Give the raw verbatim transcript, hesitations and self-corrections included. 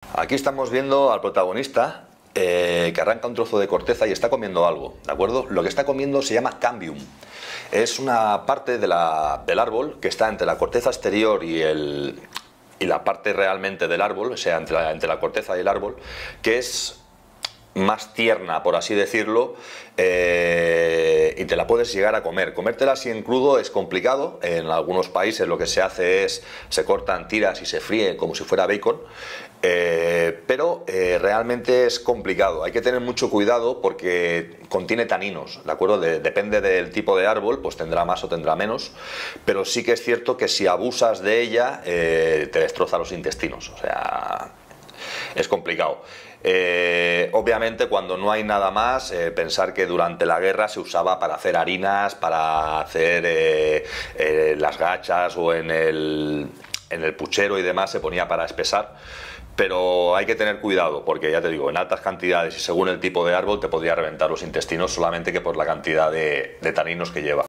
Aquí estamos viendo al protagonista eh, que arranca un trozo de corteza y está comiendo algo, ¿de acuerdo? Lo que está comiendo se llama cambium. Es una parte de la, del árbol que está entre la corteza exterior y, el, y la parte realmente del árbol, o sea, entre la, entre la corteza y el árbol, que es más tierna, por así decirlo, eh, y te la puedes llegar a comer. Comértela así en crudo es complicado. En algunos países lo que se hace es se cortan tiras y se fríe como si fuera bacon, eh, pero eh, realmente es complicado. Hay que tener mucho cuidado porque contiene taninos, ¿de acuerdo? De, depende del tipo de árbol, pues tendrá más o tendrá menos, pero sí que es cierto que si abusas de ella eh, te destroza los intestinos, o sea, es complicado. Eh, obviamente cuando no hay nada más, eh, pensar que durante la guerra se usaba para hacer harinas, para hacer eh, eh, las gachas o en el, en el puchero y demás se ponía para espesar, pero hay que tener cuidado porque ya te digo, en altas cantidades y según el tipo de árbol te podría reventar los intestinos solamente que por la cantidad de, de taninos que lleva.